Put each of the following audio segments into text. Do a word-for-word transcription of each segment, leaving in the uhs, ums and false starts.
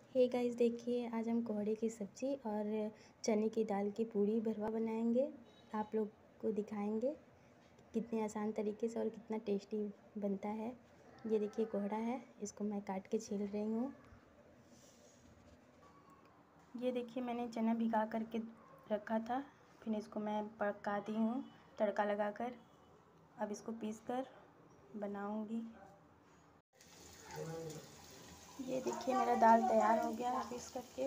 Hey guys, देखिए आज हम कोहड़े की सब्ज़ी और चने की दाल की पूड़ी भरवा बनाएंगे। आप लोग को दिखाएंगे कितने आसान तरीके से और कितना टेस्टी बनता है। ये देखिए कोहड़ा है, इसको मैं काट के छील रही हूँ। ये देखिए मैंने चना भिगा करके रखा था, फिर इसको मैं पका दी हूँ तड़का लगाकर। अब इसको पीस कर बनाऊँगी। ये देखिए मेरा दाल तैयार हो गया है पीस करके।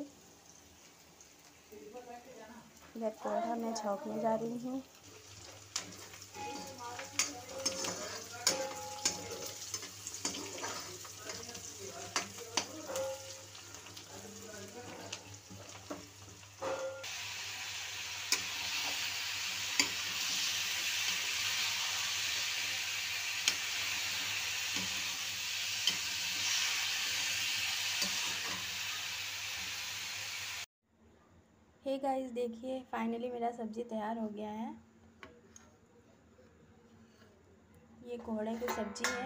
इधर कोहड़ा मैं छौंकने जा रही हूँ। हे गाइस, देखिए फाइनली मेरा सब्ज़ी तैयार हो गया है। ये कोहड़े की सब्ज़ी है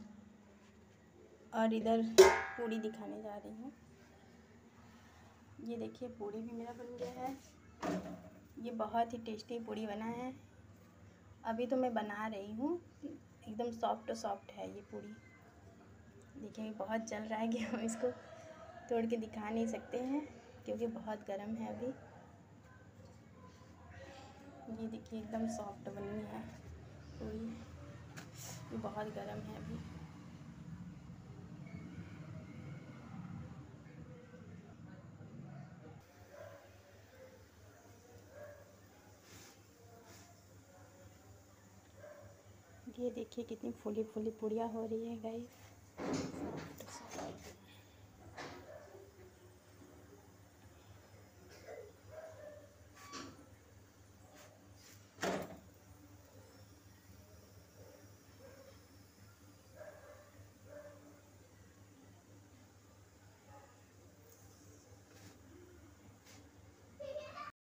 और इधर पूड़ी दिखाने जा रही हूँ। ये देखिए पूड़ी भी मेरा बन गया है। ये बहुत ही टेस्टी पूड़ी बना है। अभी तो मैं बना रही हूँ, एकदम सॉफ्ट सॉफ्ट है ये पूड़ी। देखिए बहुत जल रहा है कि हम इसको तोड़ के दिखा नहीं सकते हैं क्योंकि बहुत गर्म है अभी। ये देखिए एकदम सॉफ्ट बनी है पूड़ी, ये बहुत गर्म है अभी। ये देखिए कितनी फूली फूली पूड़ियाँ हो रही है गाइस।